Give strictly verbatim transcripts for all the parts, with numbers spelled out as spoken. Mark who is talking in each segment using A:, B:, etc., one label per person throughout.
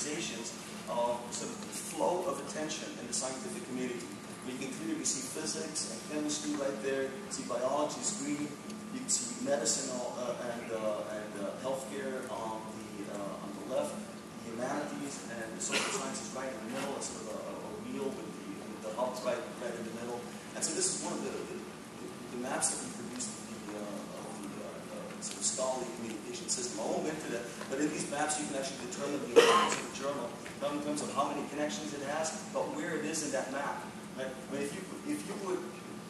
A: characterizations of sort of the flow of attention in the scientific community. You can clearly see physics and chemistry right there. You can see biology is green. You can see medicine uh, and, uh, and uh, healthcare on the, uh, on the left, the humanities and the social sciences right in the middle, a sort of a, a wheel with the, with the hubs right, right in the middle. And so this is one of the, the, the maps that we produced of the, uh, of the uh, uh, sort of scholarly communication system. I won't get into that, but in these maps you can actually determine the importance of the journal, not in terms of how many connections it has, but where it is in that map. Right? I mean, if you, if you would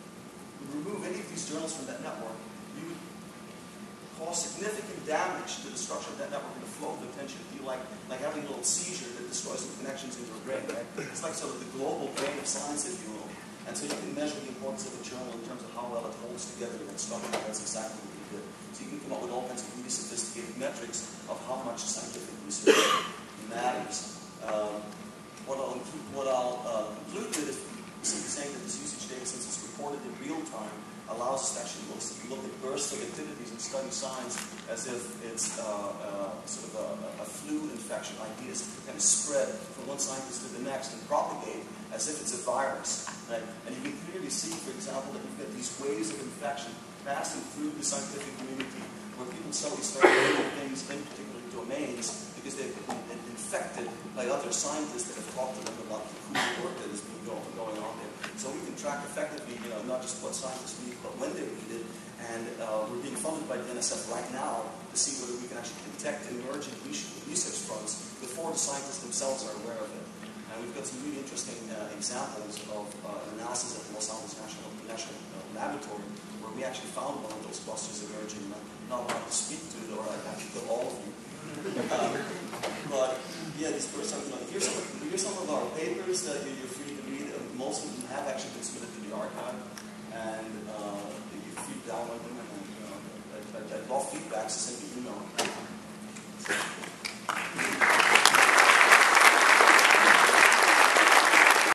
A: remove any of these journals from that network, you would cause significant damage to the structure of that network and the flow of attention. It'd be like, like having a little seizure that destroys the connections in your brain. Right? It's like sort of the global brain of science, if you will. And so you can measure the importance of a journal in terms of how well it holds together that structure. That's exactly what we did. So you can come up with all kinds of really sophisticated metrics of how much scientific research matters. Um, what I'll, include, what I'll uh, conclude with is simply saying that this usage data, since it's reported in real time, allows us to actually look, look at bursts of activities and study science as if it's uh, uh, sort of a, a flu infection. Ideas kind of spread from one scientist to the next and propagate as if it's a virus. Right? And you can clearly see, for example, that you've got these waves of infection passing through the scientific community where people suddenly start doing things in particular domains because they've been infected by other scientists that have talked to them about the cool work that has been going, going on there. So we can track effectively, you know, not just what scientists read, but when they read it. And uh, we're being funded by the N S F right now to see whether we can actually detect emerging research fronts before the scientists themselves are aware of it. And we've got some really interesting uh, examples of uh, analysis at the Los Alamos National, National uh, Laboratory where we actually found one of those clusters emerging. I'm not allowed to speak to it, or I'd have to kill all of you. Um, but yeah, these first, you know, here's some, here's some of our papers that you're free to read. Most of them have actually been submitted to the archive, and uh, you're free to download them. And you know, I'd, I'd love feedback, so send me an email.